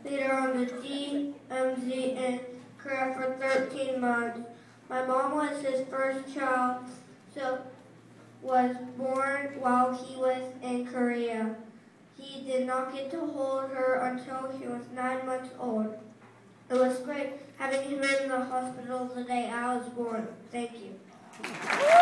leader on the DMZ in Korea for 13 months. My mom was his first child, so was born while he was in Korea. He did not get to hold her until she was 9 months old. It was great having him in the hospital the day I was born. Thank you.